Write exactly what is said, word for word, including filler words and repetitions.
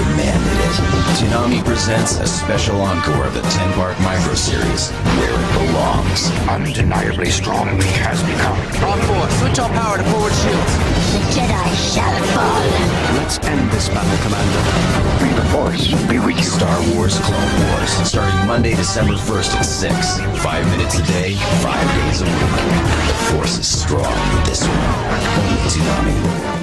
demanded it. Toonami presents a special encore of the ten-part micro-series, Where It Belongs. Undeniably strong he has become. All four, switch all power to forward shields. The Jedi shall fall. Let's end this battle, Commander. May the Force be with you. Star Wars Clone Wars, starting Monday, December first at six. Five minutes a day, five days a week. The Force is strong with this one. Only Toonami.